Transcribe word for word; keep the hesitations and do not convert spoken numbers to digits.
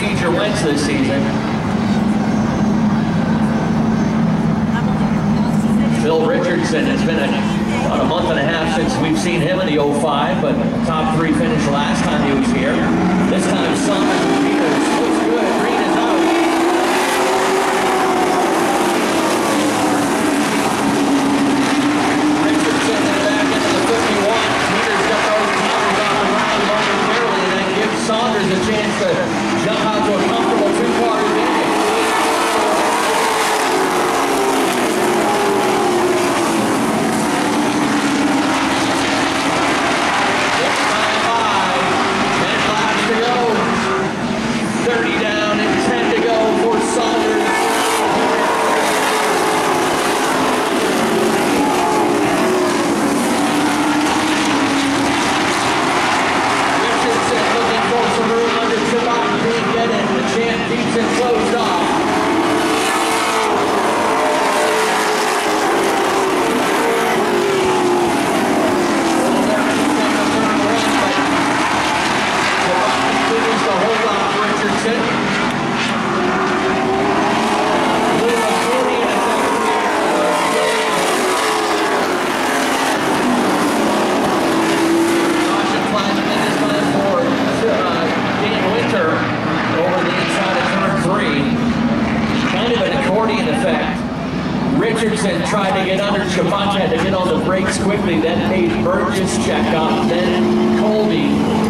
procedure wins this season. Phil Richardson, it's been a, about a month and a half since we've seen him in the oh five, but top three finish last time he was here. This time, Saunders Peters looks good. Green is out. Richardson in the back into the fifty-one. Peters got those tires on the ground momentarily, and that gives Saunders a chance to jump out to a comfortable two-car advantage. thirty down and ten to go for Saunders. Richardson looking for some room under Chabot. Can't get it. The champ keeps it closed off. Richardson tried to get under Chabot, had to get on the brakes quickly, then Paige Burgess check up, then Colby